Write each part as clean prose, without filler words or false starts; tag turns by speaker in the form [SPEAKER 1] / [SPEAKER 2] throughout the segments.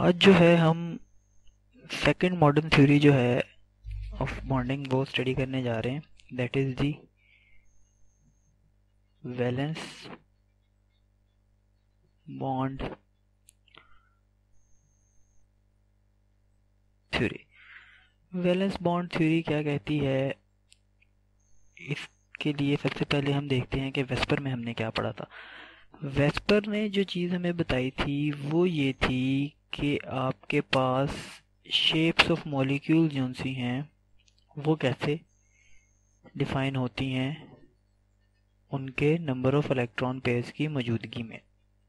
[SPEAKER 1] आज जो है हम सेकंड मॉडर्न थ्योरी जो है ऑफ बॉन्डिंग वो स्टडी करने जा रहे हैं, that is the valence bond theory. Valence bond theory क्या कहती है, इसके लिए सबसे पहले हम देखते हैं कि वेस्पर में हमने क्या पढ़ा था। वेस्पर ने जो चीज़ हमें बताई थी वो ये थी कि आपके पास शेप्स ऑफ मॉलिक्यूल जो सी हैं वो कैसे डिफाइन होती हैं उनके नंबर ऑफ इलेक्ट्रॉन पेयर्स की मौजूदगी में।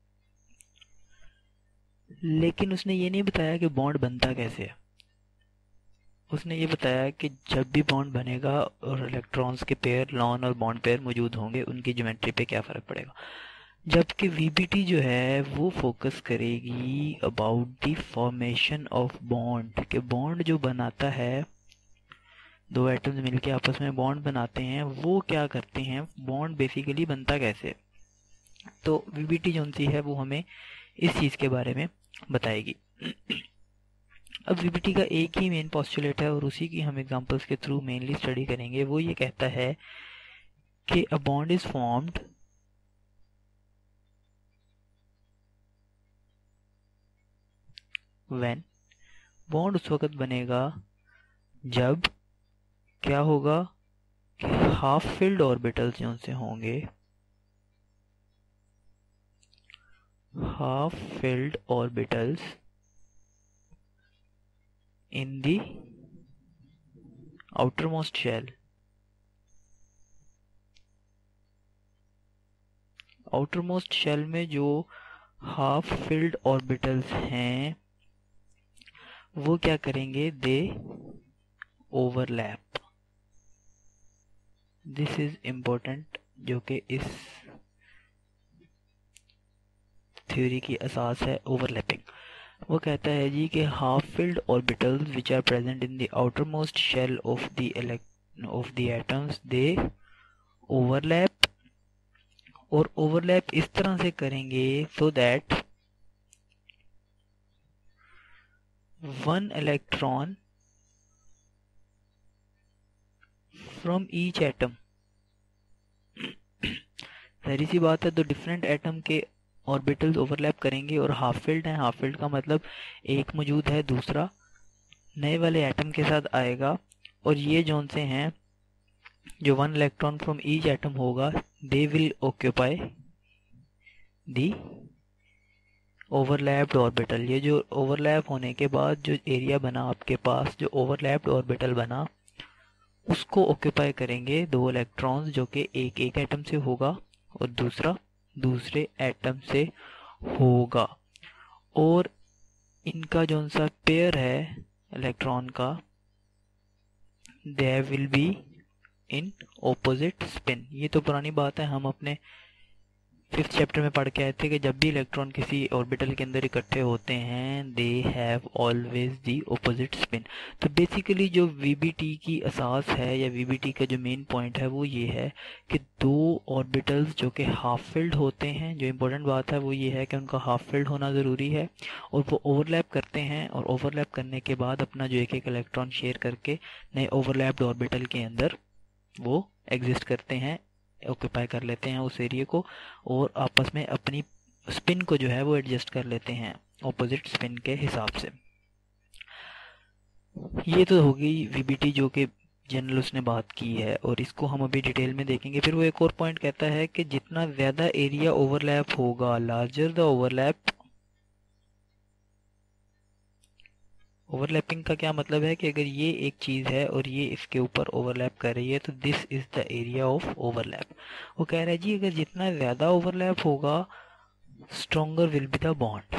[SPEAKER 1] लेकिन उसने ये नहीं बताया कि बॉन्ड बनता कैसे है। उसने ये बताया कि जब भी बॉन्ड बनेगा और इलेक्ट्रॉन्स के पेयर लॉन और बॉन्ड पेयर मौजूद होंगे उनकी ज्योमेट्री पे क्या फ़र्क पड़ेगा। जबकि वीबीटी जो है वो फोकस करेगी about the formation of bond, कि बॉन्ड जो बनाता है, दो एटम्स मिलके आपस में बॉन्ड बनाते हैं, वो क्या करते हैं, बॉन्ड बेसिकली बनता कैसे। तो वीबीटी जो सी है वो हमें इस चीज़ के बारे में बताएगी। अब वीबीटी का एक ही मेन पोस्टुलेट है और उसी की हम एग्जांपल्स के थ्रू मेनली स्टडी करेंगे। वो ये कहता है कि a bond is formed when, bond उस वक्त बनेगा जब क्या होगा कि हाफ फिल्ड ऑर्बिटल्स जो से होंगे, half filled orbitals in the outermost shell, outermost shell में जो हाफ फिल्ड ऑर्बिटल्स हैं वो क्या करेंगे, they overlap. This is important, जो कि इस थ्योरी की असास है, ओवरलैपिंग। वो कहता है जी कि half filled orbitals which are present in the outermost shell of the atoms they overlap, और ओवरलैप इस तरह से करेंगे so that one electron from each atom, सारी सी बात है, तो डिफरेंट एटम के ऑर्बिटल्स ओवरलैप करेंगे और हाफ फिल्ड है, हाफ फिल्ड का मतलब एक मौजूद है, दूसरा नए वाले एटम के साथ आएगा, और ये जोन से हैं जो one electron from each atom होगा, they will occupy the overlapped orbital. ये जो ओवरलैप होने के बाद जो एरिया बना आपके पास, जो ओवरलैप्ड ऑर्बिटल बना, उसको ऑक्यूपाई करेंगे दो इलेक्ट्रॉन्स, जो कि एक एक एटम से होगा और दूसरा दूसरे एटम से होगा, और इनका जो सा पेयर है इलेक्ट्रॉन का, they will be in opposite spin. ये तो पुरानी बात है, हम अपने 5th चैप्टर में पढ़ के आए थे कि जब भी इलेक्ट्रॉन किसी ऑर्बिटल के अंदर इकट्ठे होते हैं they have always the opposite spin. तो बेसिकली जो वीबीटी की असास है या वीबीटी का जो मेन पॉइंट है वो ये है कि दो ऑर्बिटल्स जो कि हाफ फिल्ड होते हैं, जो इम्पोर्टेंट बात है वो ये है कि उनका हाफ फिल्ड होना ज़रूरी है, और वो ओवरलैप करते हैं, और ओवरलैप करने के बाद अपना जो एक एक इलेक्ट्रॉन शेयर करके नए ओवरलैप्ड ऑर्बिटल के अंदर वो एग्जिस्ट करते हैं, ऑक्यूपाई कर लेते हैं उस एरिया को, और आपस में अपनी स्पिन को जो है वो एडजस्ट कर लेते हैं ऑपोजिट स्पिन के हिसाब से। ये तो हो गई वीबीटी जो कि जनरल उसने बात की है, और इसको हम अभी डिटेल में देखेंगे। फिर वो एक और पॉइंट कहता है कि जितना ज़्यादा एरिया ओवरलैप होगा, लार्जर द ओवरलैप, ओवरलैपिंग का क्या मतलब है कि अगर ये एक चीज़ है और ये इसके ऊपर ओवरलैप कर रही है तो this is the area of overlap. वो कह रहा है जी अगर जितना ज़्यादा ओवरलैप होगा stronger will be the bond,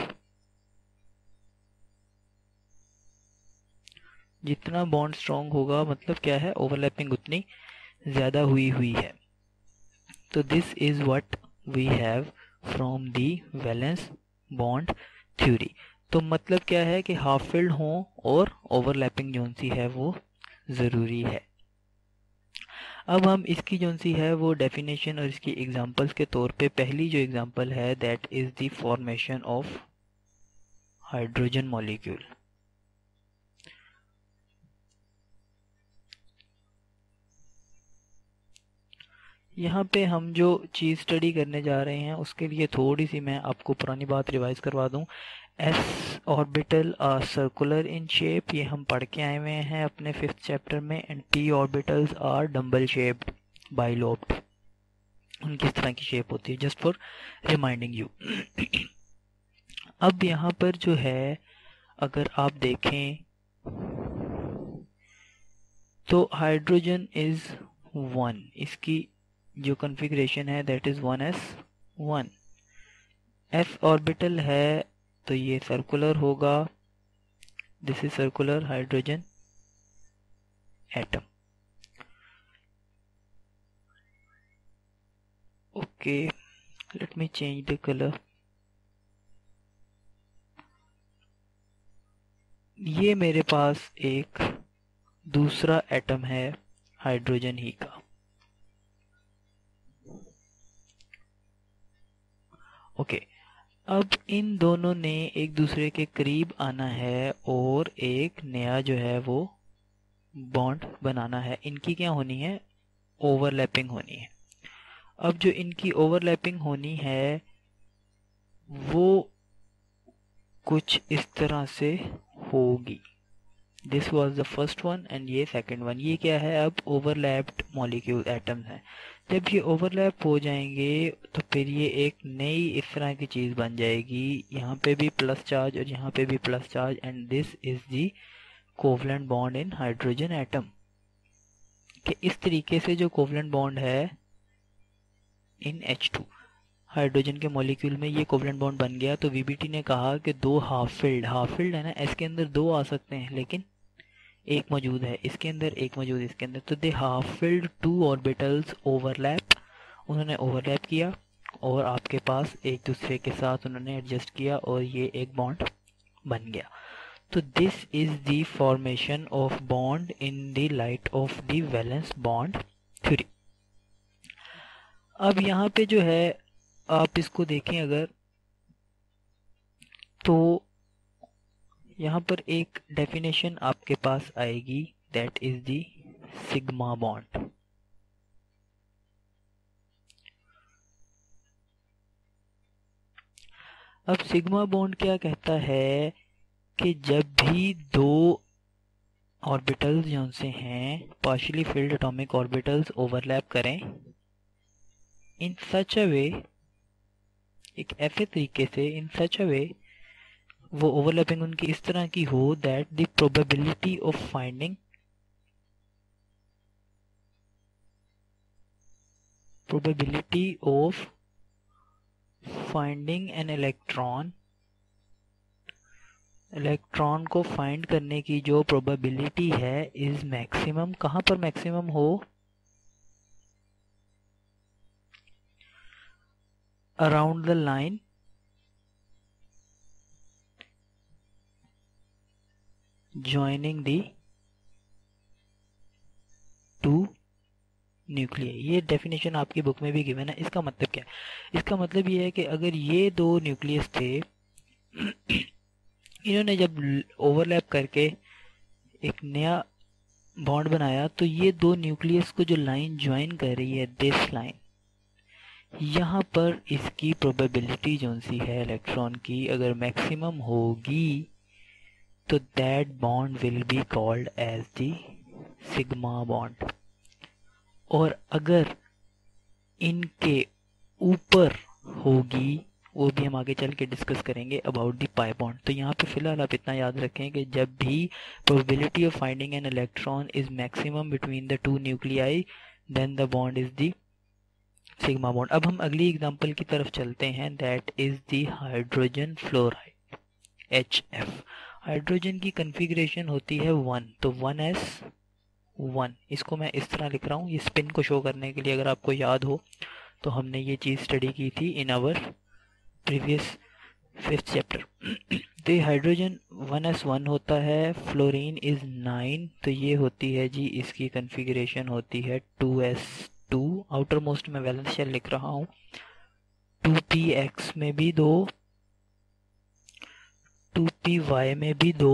[SPEAKER 1] जितना बॉन्ड स्ट्रॉन्ग होगा मतलब क्या है, ओवरलैपिंग उतनी ज़्यादा हुई है। तो this is what we have from the valence bond theory. तो मतलब क्या है कि हाफ फिल्ड हो और ओवरलैपिंग जोन सी है वो ज़रूरी है। अब हम इसकी जोन सी है वो डेफिनेशन और इसकी एग्जांपल्स के तौर पे, पहली जो एग्जांपल है that is the formation of hydrogen molecule. यहाँ पे हम जो चीज़ स्टडी करने जा रहे हैं उसके लिए थोड़ी सी मैं आपको पुरानी बात रिवाइज करवा दूँ। S orbital are circular in shape, ये हम पढ़ के आए हुए हैं अपने 5th चैप्टर में। And p orbitals are dumbbell shaped bilobed, उनकी इस तरह की शेप होती है, जस्ट फॉर रिमाइंडिंग यू। अब यहाँ पर जो है अगर आप देखें तो हाइड्रोजन इज 1, इसकी जो कॉन्फ़िगरेशन है that is 1s1। F orbital है तो ये सर्कुलर होगा, this is circular hydrogen atom. Okay, let me change the colour. ये मेरे पास एक दूसरा एटम है हाइड्रोजन ही का। ओके, अब इन दोनों ने एक दूसरे के करीब आना है और एक नया जो है वो बॉन्ड बनाना है। इनकी क्या होनी है, ओवरलैपिंग होनी है। अब जो इनकी ओवरलैपिंग होनी है वो कुछ इस तरह से होगी। This was the first one and ये सेकंड वन। ये क्या है, अब ओवरलैप्ड मॉलिक्यूल एटम्स हैं। जब ये ओवरलैप हो जाएंगे तो फिर ये एक नई इस तरह की चीज़ बन जाएगी, यहाँ पे भी प्लस चार्ज और यहाँ पे भी plus charge, and this is the covalent bond in hydrogen atom. कि इस तरीके से जो कोवलेंट बॉन्ड है इन H2 हाइड्रोजन के मॉलिक्यूल में ये कोवलेंट बॉन्ड बन गया। तो वीबीटी ने कहा कि दो हाफ फिल्ड है ना, इसके अंदर दो आ सकते हैं लेकिन एक मौजूद है इसके अंदर, एक मौजूद इसके अंदर। तो they half filled two orbitals overlap, उन्होंने ओवरलैप किया और आपके पास एक दूसरे के साथ उन्होंने एडजस्ट किया और ये एक बॉन्ड बन गया। तो this is the formation of bond in the light of the valence bond theory. अब यहाँ पे जो है आप इसको देखें अगर तो यहाँ पर एक डेफिनेशन आपके पास आएगी, that is the sigma bond. अब सिग्मा बॉन्ड क्या कहता है कि जब भी दो ऑर्बिटल्स जो से हैं partially filled atomic orbitals overlap करें इन सच अ वे, एक ऐसे तरीके से, इन सच अ वे, वो ओवरलैपिंग उनकी इस तरह की हो that the probability of finding an electron को फाइंड करने की जो प्रोबेबिलिटी है इज मैक्सिमम। कहां पर मैक्सिमम हो, around the line joining the two nuclear. ये डेफिनेशन आपकी बुक में भी गिवन है। इसका मतलब क्या है, इसका मतलब ये है कि अगर ये दो न्यूक्लियस थे इन्होंने जब ओवरलैप करके एक नया बॉन्ड बनाया तो ये दो न्यूक्लियस को जो लाइन ज्वाइन कर रही है, दिस लाइन, यहाँ पर इसकी प्रोबेबिलिटी जो सी है इलेक्ट्रॉन की अगर मैक्सिमम होगी तो that bond will be called as the sigma bond. और अगर इनके ऊपर होगी, वो भी हम आगे चल के डिस्कस करेंगे अबाउट द पाई बॉन्ड। तो यहाँ पे फिलहाल आप इतना याद रखें कि जब भी probability of finding an electron is maximum between the two nuclei then the bond is the sigma bond. अब हम अगली एग्जांपल की तरफ चलते हैं, that is the hydrogen fluoride HF। हाइड्रोजन की कन्फिग्रेशन होती है 1, तो 1s1। इसको मैं इस तरह लिख रहा हूँ ये स्पिन को शो करने के लिए। अगर आपको याद हो तो हमने ये चीज़ स्टडी की थी in our previous 5th chapter. तो हाइड्रोजन 1s1 होता है, फ्लोरीन इज 9, तो ये होती है जी, इसकी कन्फिग्रेशन होती है 2s2। आउटर मोस्ट में वैलेंस शेल लिख रहा हूँ। 2px में भी 2, 2p y में भी 2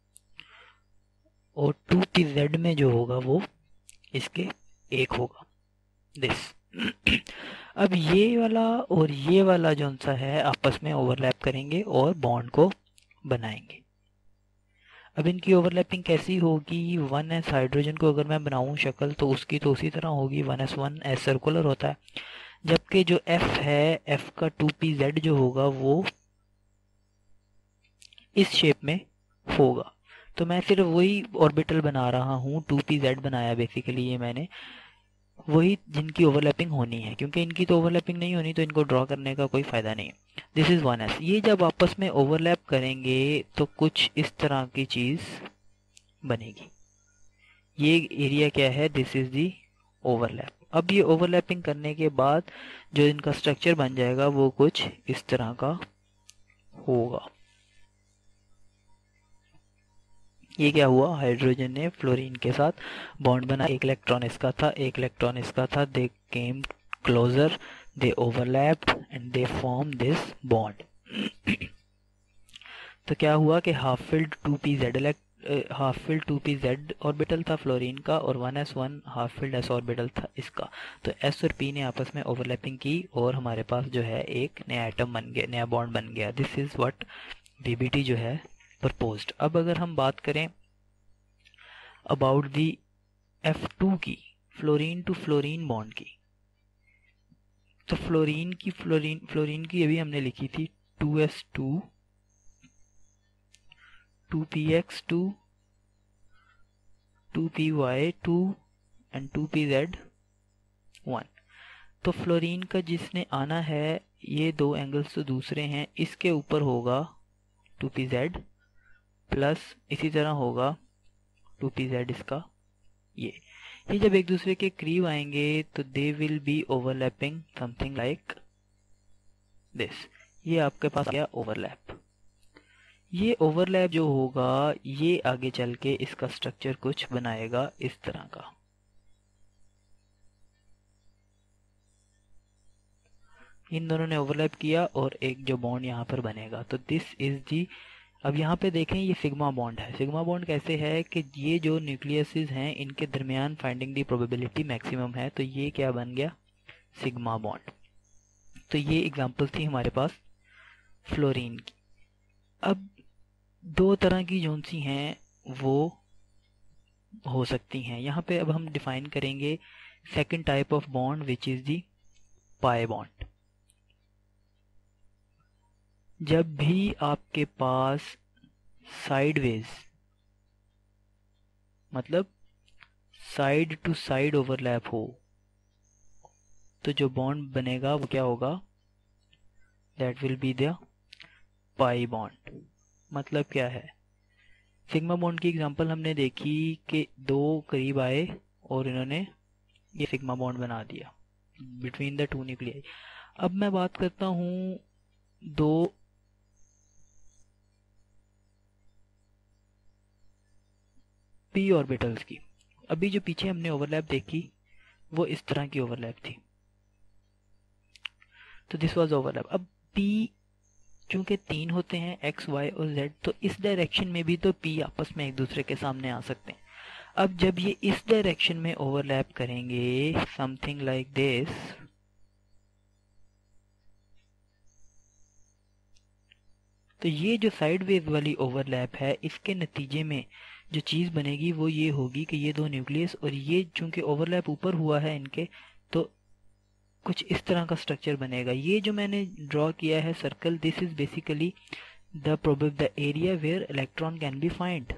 [SPEAKER 1] और 2pz में जो होगा वो इसके 1 होगा दिस। अब ये वाला और ये वाला जो सा है आपस में ओवरलैप करेंगे और बॉन्ड को बनाएंगे। अब इनकी ओवरलैपिंग कैसी होगी, 1s हाइड्रोजन को अगर मैं बनाऊं शक्ल तो उसकी तो उसी तरह होगी, 1s सर्कुलर होता है, जबकि जो F है, F का 2pz जो होगा वो इस शेप में होगा। तो मैं सिर्फ वही ऑर्बिटल बना रहा हूँ, 2pz बनाया बेसिकली ये मैंने, वही जिनकी ओवरलैपिंग होनी है, क्योंकि इनकी तो ओवरलैपिंग नहीं होनी तो इनको ड्रॉ करने का कोई फायदा नहीं है। This is 1s। ये जब आपस में ओवरलैप करेंगे तो कुछ इस तरह की चीज बनेगी। ये एरिया क्या है, दिस इज दी ओवरलैप। अब ये ओवरलैपिंग करने के बाद जो इनका स्ट्रक्चर बन जाएगा वो कुछ इस तरह का होगा। ये क्या हुआ, हाइड्रोजन ने फ्लोरीन के साथ बॉन्ड बना, एक इलेक्ट्रॉन इसका था, एक इलेक्ट्रॉन इसका था, they came closer, they overlapped and they form this bond. तो क्या हुआ कि हाफ फिल्ड 2pz ऑर्बिटल था फ्लोरीन का और 1s1 half filled s orbital था इसका। तो s और p ने आपस में ओवरलैपिंग की और हमारे पास जो है एक नया एटम बन गया, नया बॉन्ड बन गया। दिस इज व्हाट VBT जो है प्रपोज्ड। अब अगर हम बात करें अबाउट दी F2 की, फ्लोरीन टू फ्लोरीन बॉन्ड की, तो फ्लोरीन की अभी हमने लिखी थी 2s2 2px2 2py2 and 2pz1। तो फ्लोरीन का जिसने आना है, ये दो एंगल्स तो दूसरे हैं, इसके ऊपर होगा 2pz प्लस इसी तरह होगा 2pz इसका। ये जब एक दूसरे के करीब आएंगे तो they will be overlapping something like this. ये आपके पास आ गया ओवरलैप। ये ओवरलैप जो होगा ये आगे चल के इसका स्ट्रक्चर कुछ बनाएगा इस तरह का। इन दोनों ने ओवरलैप किया और एक जो बॉन्ड यहाँ पर बनेगा, तो दिस इज दी। अब यहाँ पे देखें ये सिग्मा बॉन्ड है। सिग्मा बॉन्ड कैसे है कि ये जो न्यूक्लियसेस हैं इनके दरमियान फाइंडिंग दी प्रोबेबिलिटी मैक्सिमम है, तो ये क्या बन गया, सिग्मा बॉन्ड। तो ये एग्जांपल थी हमारे पास फ्लोरीन की। अब दो तरह की जोन सी हैं वो हो सकती हैं यहाँ पे। अब हम डिफाइन करेंगे second type of bond which is the pi bond. जब भी आपके पास साइडवेज मतलब साइड टू साइड ओवरलैप हो तो जो बॉन्ड बनेगा वो क्या होगा, that will be the pi bond. मतलब क्या है, सिग्मा बॉन्ड की एग्जांपल हमने देखी कि दो करीब आए और इन्होंने ये सिग्मा बॉन्ड बना दिया बिटवीन द टू न्यूक्लियाई। अब मैं बात करता हूं दो p ऑर्बिटल्स की। अभी जो पीछे हमने ओवरलैप देखी वो इस तरह की ओवरलैप थी, तो दिस वाज ओवरलैप। अब p चूंकि 3 होते हैं x, y और z, तो इस डायरेक्शन में भी तो p आपस में एक दूसरे के सामने आ सकते हैं। अब जब ये इस डायरेक्शन में ओवरलैप करेंगे समथिंग लाइक दिस, तो ये जो साइडवेज वाली ओवरलैप है इसके नतीजे में जो चीज बनेगी वो ये होगी कि ये दो न्यूक्लियस और ये चूंकि ओवरलैप ऊपर हुआ है इनके, तो कुछ इस तरह का स्ट्रक्चर बनेगा। ये जो मैंने ड्रॉ किया है circle, this is basically the area where electron can be find.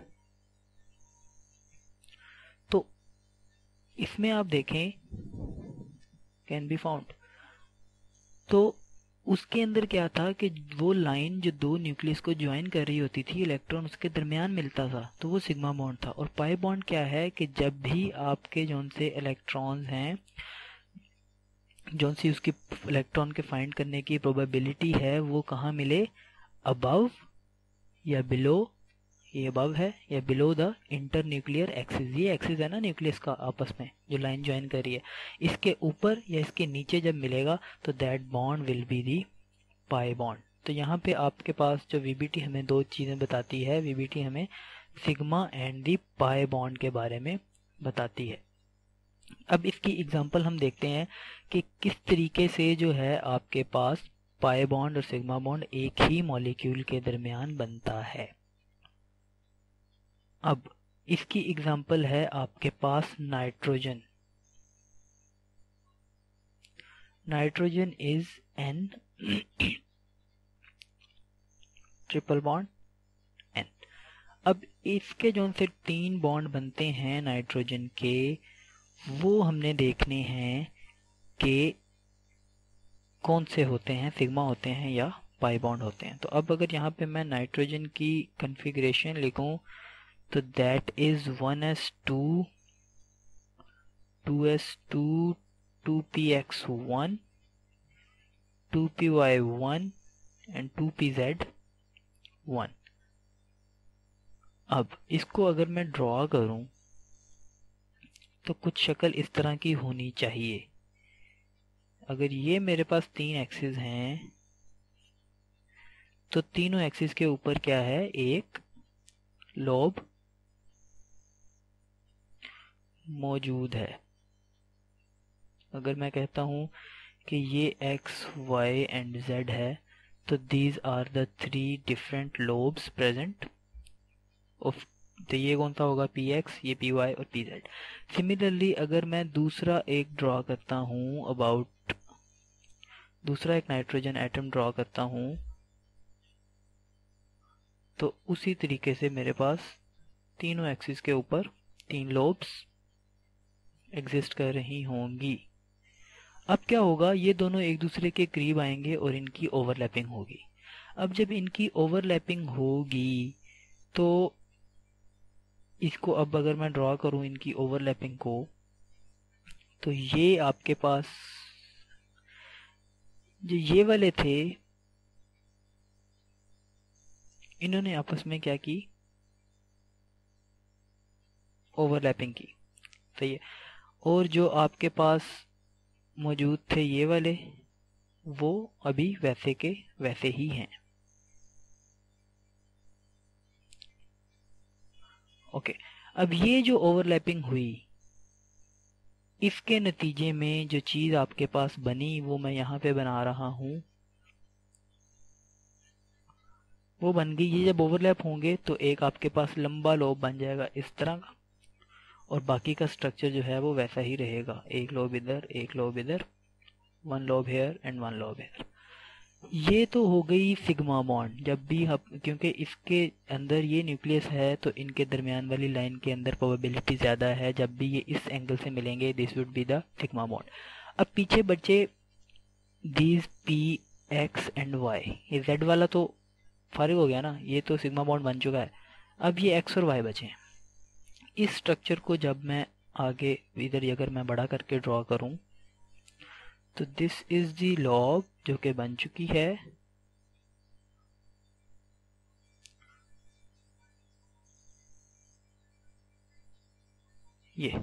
[SPEAKER 1] तो इसमें आप देखें कैन बी फाउंड, तो उसके अंदर क्या था कि वो लाइन जो दो न्यूक्लियस को ज्वाइन कर रही होती थी, इलेक्ट्रॉन उसके दरमियान मिलता था, तो वो सिग्मा बॉन्ड था। और पाई बॉन्ड क्या है कि जब भी आपके जोन से इलेक्ट्रॉन्स हैं, जोन सी उसकी इलेक्ट्रॉन के फाइंड करने की प्रोबेबिलिटी है वो कहाँ मिले, अबव या बिलो, ये अबव है या below the inter nuclear axis. ये एक्सिस है ना न्यूक्लियस का आपस में जो लाइन ज्वाइन कर रही है, इसके ऊपर या इसके नीचे जब मिलेगा तो that bond will be the pi bond. तो यहाँ पे आपके पास जो वीबीटी हमें दो चीज़ें बताती है। वीबीटी हमें sigma and the pi bond के बारे में बताती है। अब इसकी एग्जांपल हम देखते हैं कि किस तरीके से जो है आपके पास पाई बॉन्ड और सिग्मा बॉन्ड एक ही मॉलिक्यूल के दरमियान बनता है। अब इसकी एग्जांपल है आपके पास nitrogen. Nitrogen is N triple bond N. अब इसके जो से 3 बॉन्ड बनते हैं नाइट्रोजन के, वो हमने देखने हैं कि कौन से होते हैं, सिग्मा होते हैं या पाई बॉन्ड होते हैं। तो अब अगर यहाँ पे मैं नाइट्रोजन की कॉन्फ़िगरेशन लिखूं तो that is 1s2 2s2 2px1 2py1 and 2pz1। अब इसको अगर मैं ड्रॉ करूं तो कुछ शक्ल इस तरह की होनी चाहिए। अगर ये मेरे पास 3 एक्सिस हैं तो तीनों एक्सिस के ऊपर क्या है, एक लोब मौजूद है। अगर मैं कहता हूं कि ये x, y एंड z है, तो these are the 3 different lobes present of, तो ये कौन सा होगा, px, ये py और pz। सिमिलरली अगर मैं दूसरा एक ड्रॉ करता हूँ अबाउट, दूसरा एक नाइट्रोजन एटम ड्रॉ करता हूँ, तो उसी तरीके से मेरे पास तीनों एक्सिस के ऊपर 3 लोब्स एग्जिस्ट कर रही होंगी। अब क्या होगा, ये दोनों एक दूसरे के करीब आएंगे और इनकी ओवरलैपिंग होगी। अब जब इनकी ओवरलैपिंग होगी तो इसको, अब अगर मैं ड्रॉ करूं इनकी ओवरलैपिंग को, तो ये आपके पास जो ये वाले थे, इन्होंने आपस में क्या की, ओवरलैपिंग की, सही है। और जो आपके पास मौजूद थे ये वाले, वो अभी वैसे के वैसे ही हैं। ओके, अब ये जो ओवरलैपिंग हुई, इसके नतीजे में जो चीज आपके पास बनी वो मैं यहाँ पे बना रहा हूं, वो बन गई। ये जब ओवरलैप होंगे तो एक आपके पास लंबा लोब बन जाएगा इस तरह का, और बाकी का स्ट्रक्चर जो है वो वैसा ही रहेगा, एक लोब इधर, एक लोब इधर, 1 lobe here and 1 lobe here. ये तो हो गई सिग्मा बॉन्ड। जब भी हम, क्योंकि इसके अंदर ये न्यूक्लियस है तो इनके दरमियान वाली लाइन के अंदर प्रोबेबिलिटी ज़्यादा है, जब भी ये इस एंगल से मिलेंगे this would be the sigma bond. अब पीछे बचे these p x and y, ये जेड वाला तो फारिग हो गया ना, ये तो सिग्मा बॉन्ड बन चुका है। अब ये एक्स और वाई बचे हैं। इस स्ट्रक्चर को जब मैं आगे इधर अगर मैं बड़ा करके ड्रॉ करूं तो दिस इज दी लॉब जो कि बन चुकी है। ये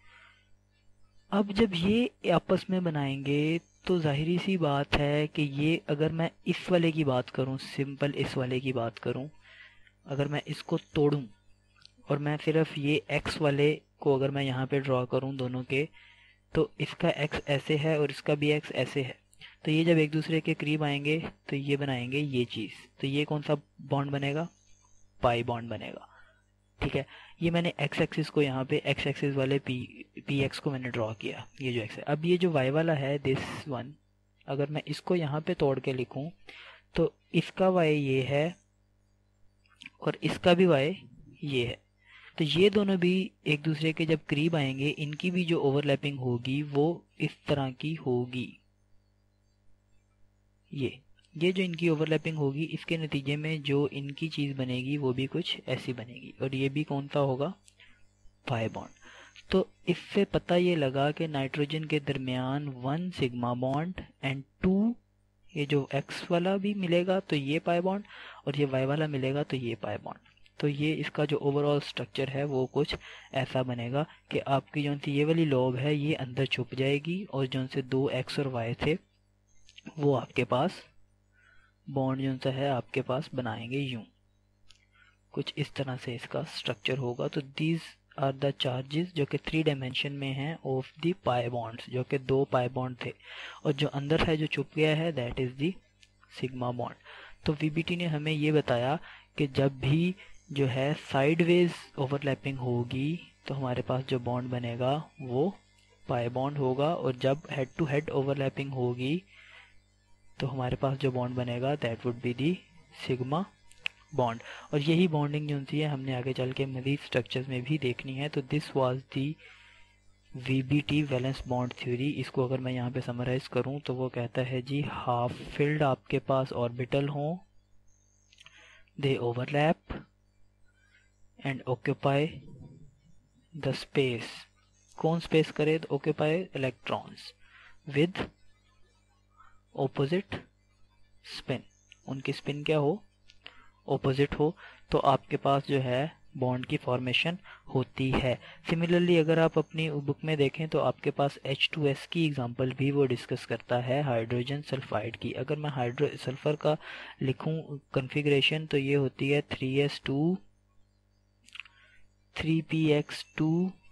[SPEAKER 1] अब जब ये आपस में बनाएंगे तो जाहिरी सी बात है कि ये, अगर मैं इस वाले की बात करूं, सिंपल इस वाले की बात करूं, अगर मैं इसको तोड़ूं और मैं सिर्फ ये एक्स वाले को अगर मैं यहाँ पे ड्रॉ करूं दोनों के, तो इसका एक्स ऐसे है और इसका भी एक्स ऐसे है, तो ये जब एक दूसरे के करीब आएंगे तो ये बनाएंगे ये चीज़। तो ये कौन सा बॉन्ड बनेगा, पाई बॉन्ड बनेगा। ठीक है, ये मैंने एक्स एक्सिस को यहाँ पे, एक्स एक्सिस वाले पी एक्स को मैंने ड्रॉ किया, ये जो एक्स है। अब ये जो वाई वाला है दिस वन, अगर मैं इसको यहाँ पे तोड़ के लिखूं तो इसका वाई ये है और इसका भी वाई ये है। तो ये दोनों भी एक दूसरे के जब करीब आएंगे, इनकी भी जो ओवरलैपिंग होगी वो इस तरह की होगी। ये जो इनकी ओवरलैपिंग होगी, इसके नतीजे में जो इनकी चीज़ बनेगी वो भी कुछ ऐसी बनेगी, और ये भी कौन सा होगा, पाई बॉन्ड। तो इससे पता ये लगा कि नाइट्रोजन के दरमियान 1 सिग्मा बॉन्ड एंड 2, ये जो एक्स वाला भी मिलेगा तो ये पाई बॉन्ड, और ये वाई वाला मिलेगा तो ये पाई बॉन्ड। तो ये इसका जो ओवरऑल स्ट्रक्चर है वो कुछ ऐसा बनेगा कि आपकी जो सी ये वाली लोब है ये अंदर छुप जाएगी, और जो से 2 एक्स और वाई थे वो आपके पास बॉन्ड जो सा है आपके पास बनाएंगे यूं, कुछ इस तरह से इसका स्ट्रक्चर होगा। तो दीज आर द चार्जेस जो कि 3 डायमेंशन में हैं ऑफ द पाई बॉन्ड्स, जो कि 2 पाई बॉन्ड थे, और जो अंदर है जो छुप गया है that is the sigma bond. तो वीबीटी ने हमें ये बताया कि जब भी जो है साइडवेज ओवरलैपिंग होगी तो हमारे पास जो बॉन्ड बनेगा वो पाई बॉन्ड होगा, और जब हेड टू हेड ओवरलैपिंग होगी तो हमारे पास जो बॉन्ड बनेगा that would be the sigma bond. और यही बॉन्डिंग जो है हमने आगे चल के मजीद स्ट्रक्चर्स में भी देखनी है। तो this was the VBT valence bond theory. इसको अगर मैं यहाँ पे समराइज करूँ तो वो कहता है जी, हाफ फिल्ड आपके पास ऑर्बिटल हों, they overlap and occupy the space. कौन स्पेस करे? तो occupy electrons with opposite spin. उनकी स्पिन क्या हो? ऑपोजिट हो, तो आपके पास जो है बॉन्ड की फॉर्मेशन होती है। सिमिलरली अगर आप अपनी बुक में देखें तो आपके पास H2S की एग्जांपल भी वो डिस्कस करता है, हाइड्रोजन सल्फाइड की। अगर मैं सल्फर का लिखूं कॉन्फ़िगरेशन तो ये होती है 3s2 3px2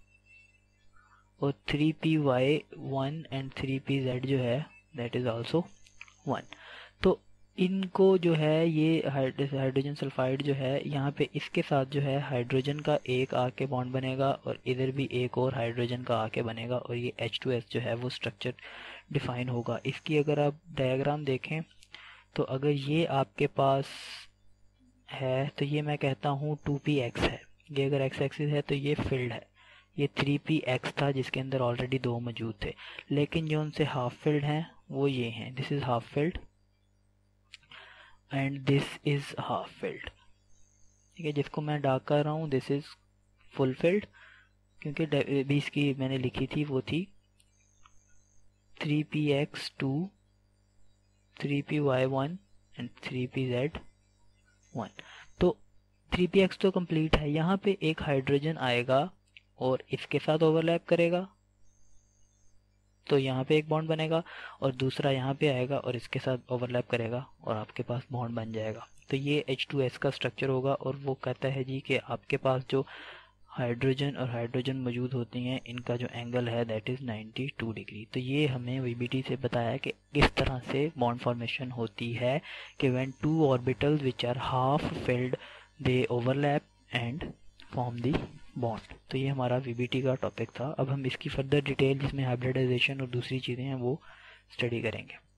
[SPEAKER 1] और 3py1 एंड 3pz जो है दैट इज आल्सो 1। तो इनको जो है ये हाइड्रोजन सल्फाइड जो है यहाँ पे इसके साथ जो है हाइड्रोजन का एक आके बॉन्ड बनेगा और इधर भी एक और हाइड्रोजन का आके बनेगा, और ये H2S जो है वो स्ट्रक्चर डिफाइन होगा। इसकी अगर आप डायग्राम देखें तो अगर ये आपके पास है तो ये मैं कहता हूँ 2px है, ये अगर x एक्सिस है तो ये फील्ड है, ये 3px था जिसके अंदर ऑलरेडी 2 मौजूद थे। लेकिन जो उनसे हाफ फील्ड हैं वो ये हैं, this is half filled and this is half filled. ठीक है, जिसको मैं डार्क कर रहा हूँ दिस इज फुल फील्ड, क्योंकि भी इसकी मैंने लिखी थी वो थी 3px2 3py1 एंड 3pz1। तो 3px तो कंप्लीट है, यहाँ पे एक हाइड्रोजन आएगा और इसके साथ ओवरलैप करेगा तो यहाँ पे एक बॉन्ड बनेगा, और दूसरा यहाँ पे आएगा और इसके साथ ओवरलैप करेगा और आपके पास बॉन्ड बन जाएगा। तो ये H2S का स्ट्रक्चर होगा, और वो कहता है जी कि आपके पास जो हाइड्रोजन और हाइड्रोजन मौजूद होती हैं इनका जो एंगल है दैट इज़ 92 डिग्री। तो ये हमें वीबीटी से बताया कि किस तरह से बॉन्ड फॉर्मेशन होती है कि when 2 orbitals which are half filled they overlap and form the bond. तो ये हमारा वीबीटी का टॉपिक था। अब हम इसकी फर्दर डिटेल जिसमें हाइब्रिडाइजेशन और दूसरी चीज़ें हैं वो स्टडी करेंगे।